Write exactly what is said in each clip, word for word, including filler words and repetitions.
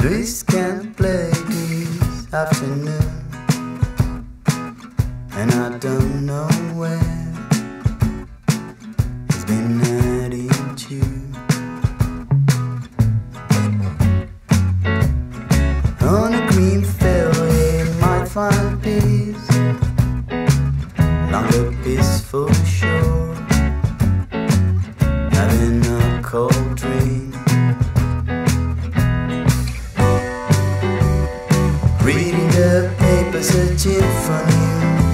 Luis can't play this afternoon, and I don't know where he's been heading to. On a green field he might find peace, along the peaceful shore, having a cold drink, reading the paper, searching for news,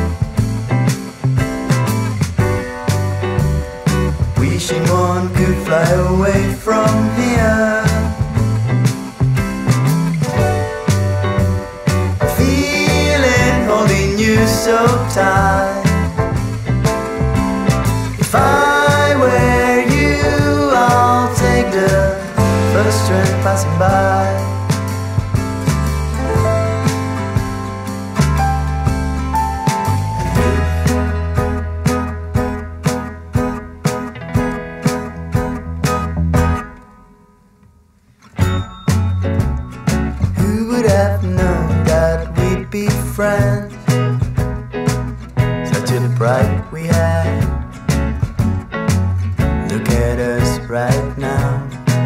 wishing one could fly away from here, feeling holding you so tight. If I were you, I'll take the first train passing by. Have known that we'd be friends, such a pride we had. Look at us right now.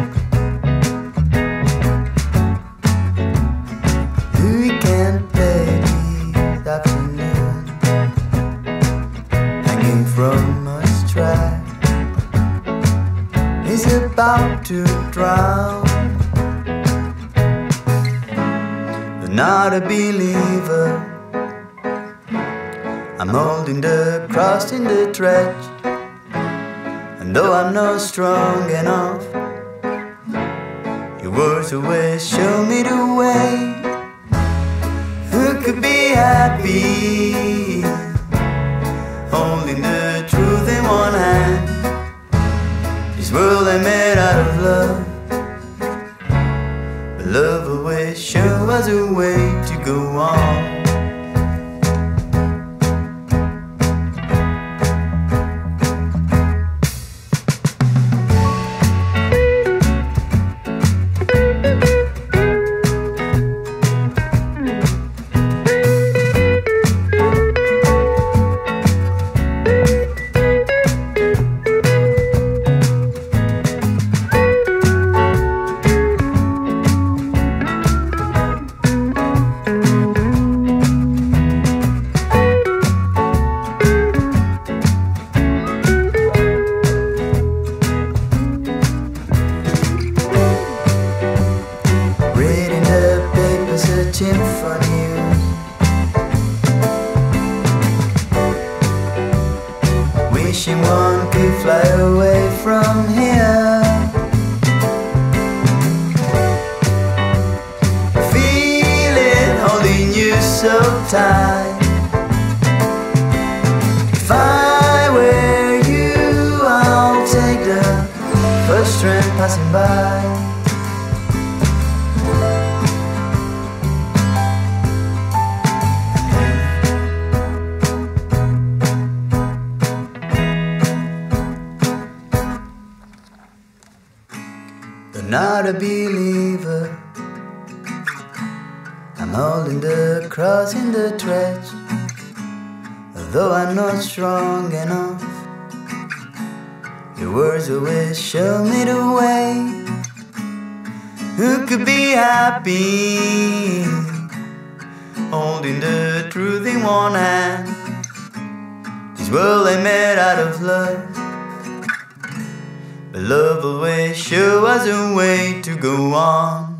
We can't play this afternoon, hanging from a strap, is about to drown. Not a believer, I'm holding the cross in the trench, and though I'm not strong enough, your words always show me the way. Who could be happy, holding the truth in one hand? This world ain't made out of love, love always shows us a way to go on. Searching for news, wishing one could fly away from here, feeling holding you so tight. If I were you, I'll take the first train passing by. Not a believer, I'm holding the cross in the trench, although I'm not strong enough, your words always show me the way. Who could be happy, holding the truth in one hand? This world ain't made out of love, but love always shows us a way to go on.